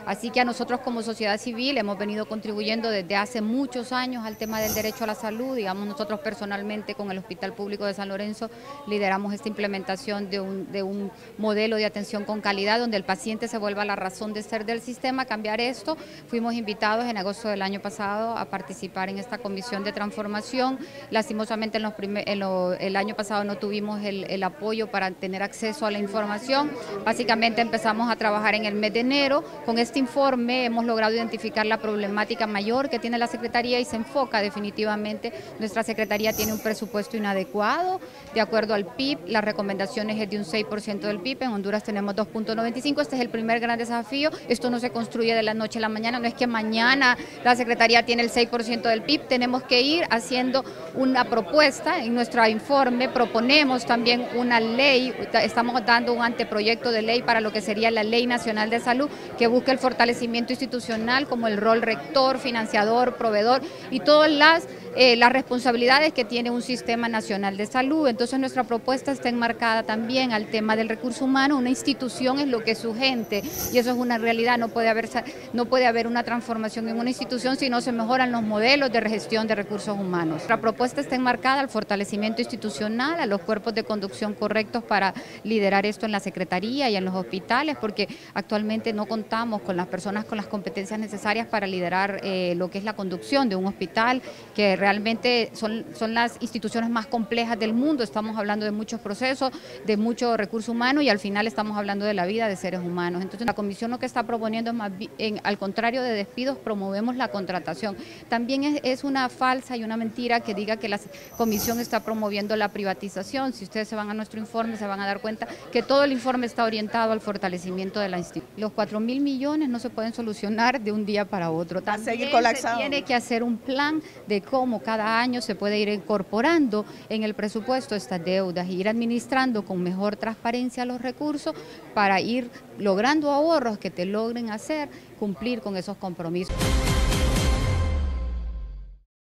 Así que a nosotros como sociedad civil hemos venido contribuyendo desde hace muchos años al tema del derecho a la salud. Digamos, nosotros personalmente con el Hospital Público de San Lorenzo lideramos esta implementación de un modelo de atención con calidad donde el paciente se vuelva la razón de ser del sistema. Cambiar esto, fuimos invitados en agosto del año pasado a participar en esta comisión de transformación. Lastimosamente el año pasado no tuvimos el apoyo para tener acceso a la información. Básicamente empezamos a trabajar en el mes de enero. Con este informe hemos logrado identificar la problemática mayor que tiene la Secretaría y se enfoca definitivamente. Nuestra Secretaría tiene un presupuesto inadecuado de acuerdo al PIB. Las recomendaciones es de un 6% del PIB. En Honduras tenemos 2.95. Este es el primer gran desafío. Esto no se construye de la noche a la mañana. No es que mañana la Secretaría tiene el 6% del PIB. Tenemos que ir haciendo una propuesta. En nuestro informe proponemos también una ley. Estamos dando un anteproyecto de ley para lo que sería la Ley Nacional de Salud, que busca el fortalecimiento institucional como el rol rector, financiador, proveedor y todas las responsabilidades que tiene un sistema nacional de salud. Entonces nuestra propuesta está enmarcada también al tema del recurso humano. Una institución es lo que es su gente y eso es una realidad. No puede haber una transformación en una institución si no se mejoran los modelos de gestión de recursos humanos. Nuestra propuesta está enmarcada al fortalecimiento institucional, a los cuerpos de conducción correctos para liderar esto en la Secretaría y en los hospitales, porque actualmente no contamos con las personas con las competencias necesarias para liderar lo que es la conducción de un hospital, que realmente son las instituciones más complejas del mundo. Estamos hablando de muchos procesos, de mucho recurso humano y al final estamos hablando de la vida de seres humanos. Entonces la comisión lo que está proponiendo es más bien, al contrario de despidos, promovemos la contratación. También es una falsa y una mentira que diga que la comisión está promoviendo la privatización. Si ustedes se van a nuestro informe se van a dar cuenta que todo el informe está orientado al fortalecimiento de la institución. Los 4.000 millones no se pueden solucionar de un día para otro. También se tiene que hacer un plan de cómo cada año se puede ir incorporando en el presupuesto estas deudas y ir administrando con mejor transparencia los recursos para ir logrando ahorros que te logren hacer cumplir con esos compromisos.